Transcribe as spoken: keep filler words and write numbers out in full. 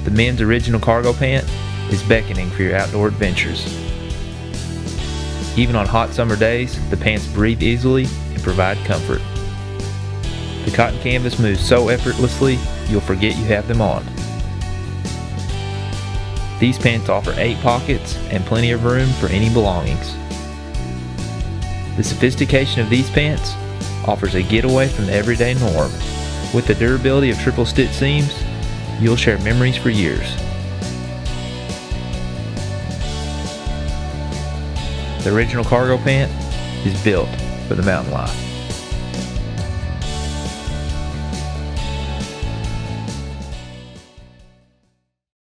The men's original cargo pant is beckoning for your outdoor adventures. Even on hot summer days, the pants breathe easily and provide comfort. The cotton canvas moves so effortlessly, you'll forget you have them on. These pants offer eight pockets and plenty of room for any belongings. The sophistication of these pants offers a getaway from the everyday norm. With the durability of triple stitch seams, you'll share memories for years. The original cargo pant is built for the mountain life.